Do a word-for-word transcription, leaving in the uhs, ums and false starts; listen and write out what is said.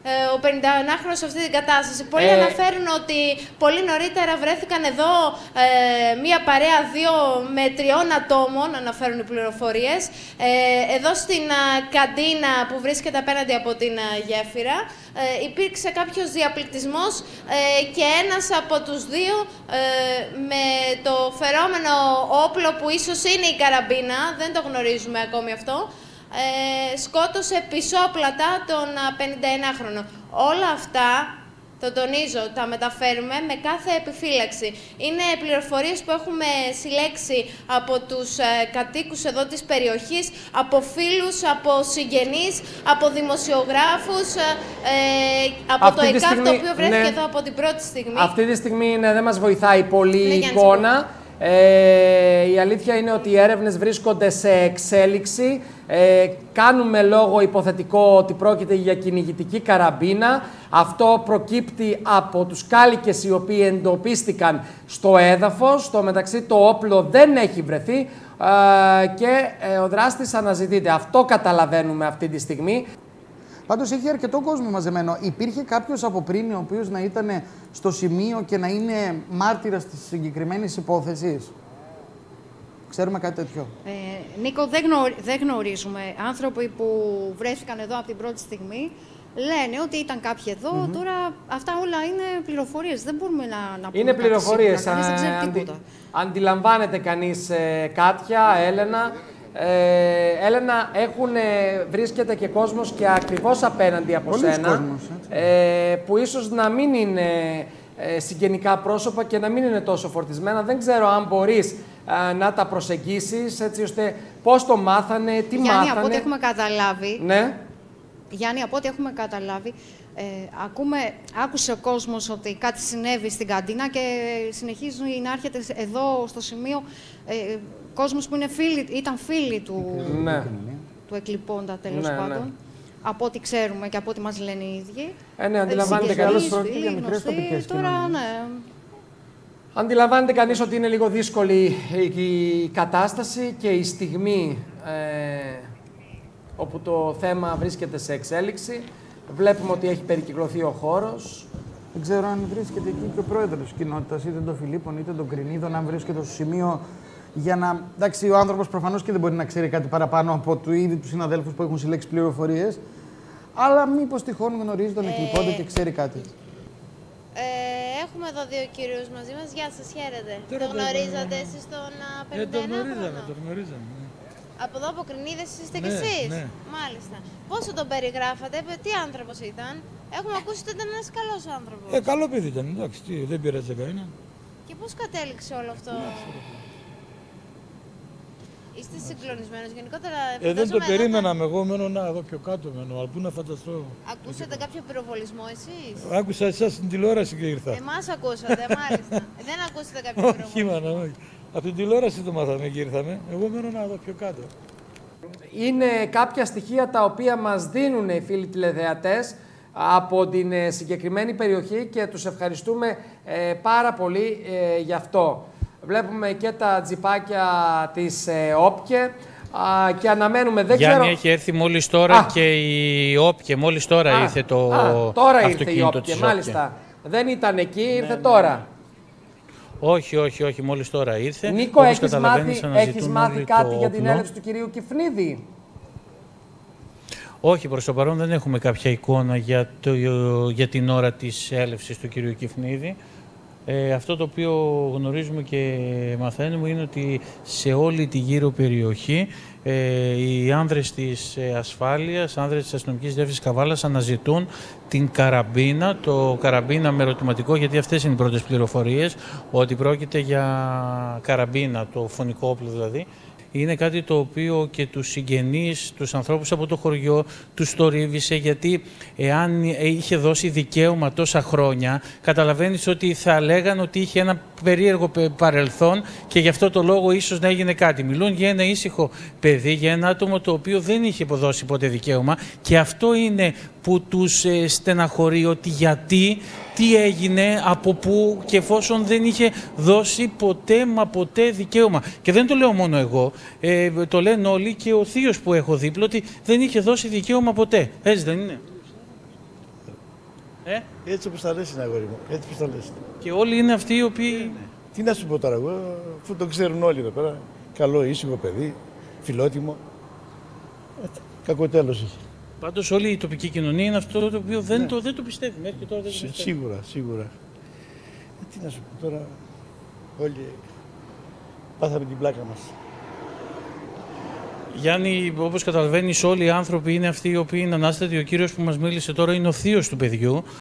ο πενηνταενάχρονος σε αυτή την κατάσταση. Πολλοί ε... αναφέρουν ότι πολύ νωρίτερα βρέθηκαν εδώ ε, μία παρέα δύο με τριών ατόμων, αναφέρουν οι πληροφορίες, ε, εδώ στην α, καντίνα που βρίσκεται απέναντι από την α, γέφυρα. Ε, υπήρξε κάποιος διαπληκτισμός ε, και ένας από τους δύο ε, με το φερόμενο όπλο που ίσως είναι η καραμπίνα, δεν το γνωρίζουμε ακόμη αυτό, Ε, σκότωσε πισόπλατα τον πενηνταενάχρονο. Όλα αυτά, το τονίζω, τα μεταφέρουμε με κάθε επιφύλαξη. Είναι πληροφορίες που έχουμε συλλέξει από τους ε, κατοίκους εδώ της περιοχής, από φίλους, από συγγενείς, από δημοσιογράφους, ε, από αυτή το ΕΚΑΒ, στιγμή, το οποίο βρέθηκε ναι, εδώ από την πρώτη στιγμή. Αυτή τη στιγμή ναι, δεν μας βοηθάει πολύ η ναι, εικόνα. Ε, η αλήθεια είναι ότι οι έρευνες βρίσκονται σε εξέλιξη. Ε, κάνουμε λόγο υποθετικό ότι πρόκειται για κυνηγητική καραμπίνα. Αυτό προκύπτει από τους κάλικες οι οποίοι εντοπίστηκαν στο έδαφος. Στο μεταξύ το όπλο δεν έχει βρεθεί ε, και ε, ο δράστης αναζητείται. Αυτό καταλαβαίνουμε αυτή τη στιγμή. Πάντως έχει αρκετό κόσμο μαζεμένο. Υπήρχε κάποιος από πριν ο οποίος να ήταν στο σημείο και να είναι μάρτυρας της συγκεκριμένης υπόθεσης? Ξέρουμε κάτι τέτοιο? Ε, Νίκο, δεν, γνω, δεν γνωρίζουμε. Άνθρωποι που βρέθηκαν εδώ από την πρώτη στιγμή λένε ότι ήταν κάποιοι εδώ. Mm-hmm. Τώρα αυτά όλα είναι πληροφορίες. Δεν μπορούμε να, να πούμε. Είναι πληροφορίες. Κανείς δεν ξέρει τίποτα. Αντιλαμβάνεται κανείς ε, Κάτια, Έλενα. Ε, Έλενα, έχουν, ε, βρίσκεται και κόσμος και ακριβώς απέναντι από Πολύς σένα, κόσμος, ε, που ίσως να μην είναι ε, συγγενικά πρόσωπα και να μην είναι τόσο φορτισμένα. Δεν ξέρω αν μπορείς ε, να τα προσεγγίσεις, έτσι ώστε πώς το μάθανε, τι Γιάννη, μάθανε. από ό,τι έχουμε καταλάβει, ναι. Γιάννη, από ό,τι έχουμε καταλάβει, ε, ακούμε, άκουσε ο κόσμος ότι κάτι συνέβη στην καντίνα και συνεχίζει να έρχεται εδώ στο σημείο ε, κόσμος που είναι φίλοι, ήταν φίλοι του, ναι. του εκλειπώντα, τέλος ναι, πάντων. Ναι. Από ό,τι ξέρουμε και από ό,τι μας λένε οι ίδιοι. Ε, ναι, αντιλαμβάνεται κανείς. Τώρα, ναι. Αντιλαμβάνεται κανείς ότι είναι λίγο δύσκολη η κατάσταση και η στιγμή ε, όπου το θέμα βρίσκεται σε εξέλιξη. Βλέπουμε ότι έχει περικυκλωθεί ο χώρος. Δεν ξέρω αν βρίσκεται εκεί και ο πρόεδρος της κοινότητας, είτε τον Φιλίππων είτε τον Κρινίδων, αν βρίσκεται στο σημείο για να. Εντάξει, ο άνθρωπος προφανώς και δεν μπορεί να ξέρει κάτι παραπάνω από του ήδη του συναδέλφους που έχουν συλλέξει πληροφορίες. Αλλά μήπως τυχόν γνωρίζει τον εκλειπώντα ε... και ξέρει κάτι. Ε, έχουμε εδώ δύο κυρίους μαζί μας. Γεια σας, χαίρετε. Το γνωρίζατε εσείς τον πενηνταενάχρονο? Ε, τον γνωρίζαμε, τον γνωρίζαμε. Ναι. Από εδώ από Κρινίδες είστε ναι, κι εσείς? Ναι. Μάλιστα. Πόσο τον περιγράφατε, τι άνθρωπος ήταν? Έχουμε ακούσει ότι ήταν ένας καλός άνθρωπος. Ε, καλό παιδί ήταν, εντάξει, τι, δεν πειράζει κανένα. Και πώς κατέληξε όλο αυτό? Ναι, είστε συγκλονισμένος γενικότερα? Ε, δεν το περίμεναμε. Εγώ μένω να εδώ πιο κάτω, μένω, αλλά πού να φανταστώ. Ακούσατε κάποιο πυροβολισμό εσείς? Άκουσα εσάς στην τηλεόραση και ήρθα. Εμάς ακούσατε, μάλιστα. Δεν ακούσατε κάποιο πυροβολισμό? Όχι, μάνα, όχι. Από την τηλεόραση το μάθαμε και ήρθαμε. Εγώ μένω να εδώ πιο κάτω. Είναι κάποια στοιχεία τα οποία μας δίνουν οι φίλοι τηλεδεατές από την συγκεκριμένη περιοχή και τους ευχαριστούμε ε, πάρα πολύ ε, γι' αυτό. Βλέπουμε και τα τζιπάκια της ε, ΟΠΚΕ α, και αναμένουμε, δεν Γιάννη, ξέρω... έχει έρθει μόλις τώρα α, και η ΟΠΚΕ, μόλις τώρα α, ήρθε το α, τώρα ήρθε η αυτοκίνητο ΟΠΚΕ, της μάλιστα. ΟΠΚΕ. Δεν ήταν εκεί, ήρθε ναι, ναι, τώρα. Ναι. Όχι, όχι, όχι, μόλις τώρα ήρθε. Νίκο, Όπως έχεις μάθει, έχεις μάθει κάτι για την όπλο. έλευση του κυρίου Κυφνίδη? Όχι, προς το παρόν δεν έχουμε κάποια εικόνα για, το, για την ώρα της έλευσης του κυρίου Κυφνίδη. Ε, αυτό το οποίο γνωρίζουμε και μαθαίνουμε είναι ότι σε όλη τη γύρω περιοχή ε, οι άνδρες της ε, ασφάλειας, άνδρες της αστυνομικής διεύθυνσης Καβάλας αναζητούν την καραμπίνα, το καραμπίνα με ερωτηματικό, γιατί αυτές είναι οι πρώτες πληροφορίες, ότι πρόκειται για καραμπίνα, το φωνικό όπλο δηλαδή. Είναι κάτι το οποίο και τους συγγενείς, τους ανθρώπους από το χωριό, τους θορύβησε, γιατί εάν είχε δώσει δικαίωμα τόσα χρόνια, καταλαβαίνεις ότι θα λέγανε ότι είχε ένα περίεργο παρελθόν και γι' αυτό το λόγο ίσως να έγινε κάτι. Μιλούν για ένα ήσυχο παιδί, για ένα άτομο το οποίο δεν είχε υποδώσει ποτέ δικαίωμα και αυτό είναι που τους ε, στεναχωρεί, ότι γιατί, τι έγινε, από πού και εφόσον δεν είχε δώσει ποτέ μα ποτέ δικαίωμα. Και δεν το λέω μόνο εγώ, ε, το λένε όλοι και ο θείος που έχω δίπλα, ότι δεν είχε δώσει δικαίωμα ποτέ. Έτσι δεν είναι? Ε? Έτσι όπως τα λες είναι, αγόρι μου. Έτσι όπως τα λες. Και όλοι είναι αυτοί οι οποίοι... Τι να σου πω τώρα, εγώ, αφού το ξέρουν όλοι εδώ πέρα. Καλό, ήσυχο παιδί, φιλότιμο. Ε, κακό τέλος είχε. Πάντως όλη η τοπική κοινωνία είναι αυτό το οποίο δεν, ναι. το, δεν το πιστεύει. Μέχρι και τώρα δεν το πιστεύει. Σίγουρα, σίγουρα. Ε, τι να σου πω τώρα, όλοι πάθαμε την πλάκα μας. Γιάννη, όπως καταλαβαίνεις, όλοι οι άνθρωποι είναι αυτοί οι οποίοι είναι ανάστατοι. Ο κύριος που μας μίλησε τώρα είναι ο θείος του παιδιού,